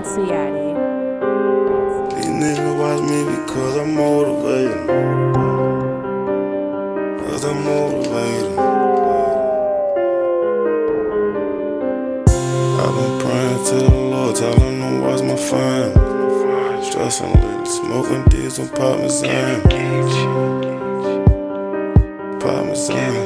Danciati. These niggas watch me because I'm motivated. Cause I'm motivated. I've been praying to the Lord, telling them watch my fame. Stressing lately, smoking diesel parmesan. Parmesan.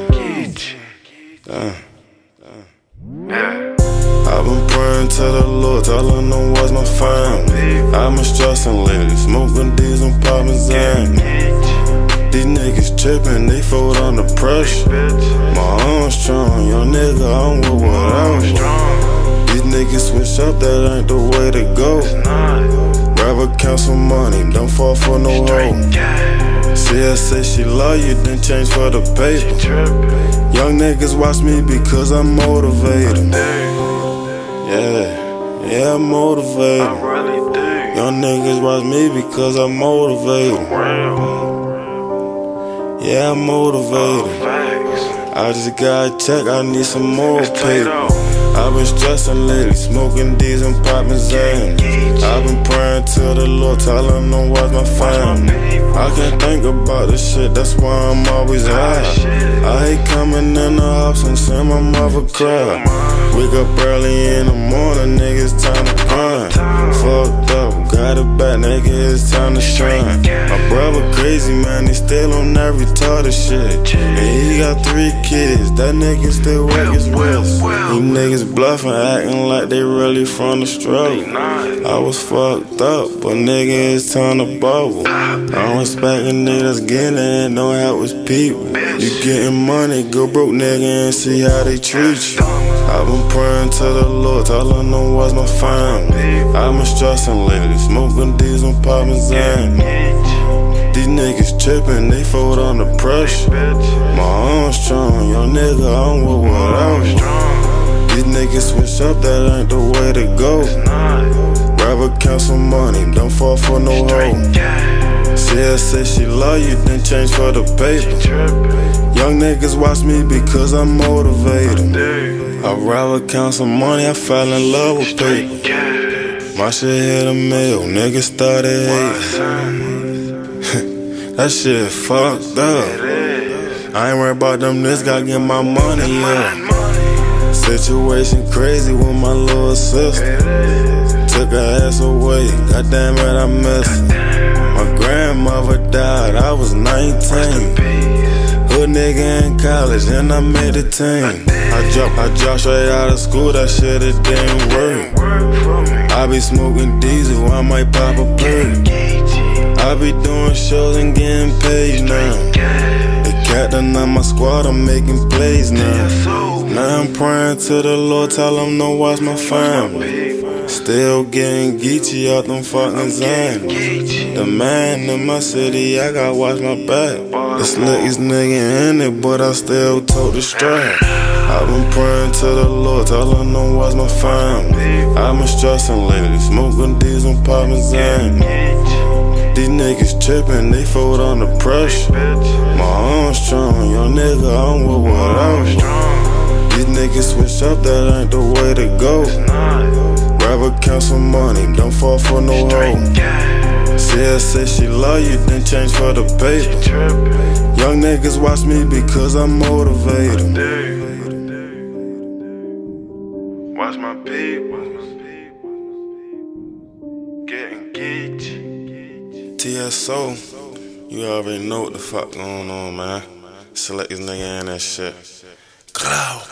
I've been praying to the Lord, telling them watch my fame. I've been stressing lately, smoking diesel parmesan. These niggas trippin', they fold under pressure. My arm's strong, young nigga, I'm with whatever. These niggas switch up, that ain't the way to go. Rather count some money, don't fall for no hoe. See her say she love you, then change for the paper. Young niggas watch me because I'm motivated. Yeah, I'm motivated. Young niggas watch me because I'm motivated. Yeah, I'm motivated. I just got a check, I need some more paper. I've been stressing lately, smoking these and parmesan. I've been praying to the Lord, telling them watch my fame. I can't think about this shit, that's why I'm always high. I hate coming in the house and seeing my mother cry. Wake up early in the morning, nigga, it's time to grind. Fucked up, got it back, nigga, it's time to shine. My brother crazy, man, he still on that retarded shit. And he got 3 kids, that nigga still work his wrist. These niggas bluffing, acting like they really from the struggle. I was fucked up, but nigga, it's time to bubble. I don't expect a nigga that's getting it, don't help his people. You getting money, go broke nigga and see how they treat you. I've been praying to the Lord, telling them watch my fame. I've been stressing lately, smoking diesel parmesan. These niggas trippin', they fold under pressure. My arm's strong, young nigga, I'm with whatever. These niggas switch up, that ain't the way to go. Rather count some money, don't fall for no hoe. See her say she love you, then change for the paper. Young niggas watch me because I'm motivated. I'd rather count some money, I fell in love with paper. My shit hit a mill, niggas started hating. That shit fucked up. I ain't worried about them niggas, gotta get my money up. Situation crazy with my little sister. Took her ass away, goddamn it, I miss her. My grandmother died, I was 19. Hood nigga in college, and I made a team. I dropped straight out of school, that shit, it didn't work. I be smoking diesel, I might pop a perk. I be doing shows and getting paid now. The captain of my squad, I'm making plays now. Now I'm praying to the Lord, tell him no watch my family. Still getting Geechee out them fucking Zans. The man in my city, I gotta watch my back. The slickest nigga in it, but I still tote the strap. I've been praying to the Lord, telling them watch my family. I've been stressing lately, smoking diesel parmesan. These niggas trippin', they fold under pressure. My arm's strong, young nigga, I'm with whatever. These niggas switch up, that ain't the way to go. Rather count some money, don't fall for no hoe. See her say she love you, then change for the paper. Young niggas watch me because I'm motivated. Watch my people, getting geech. TSO, you already know what the fuck going on, man. Select this nigga in that shit. Growl.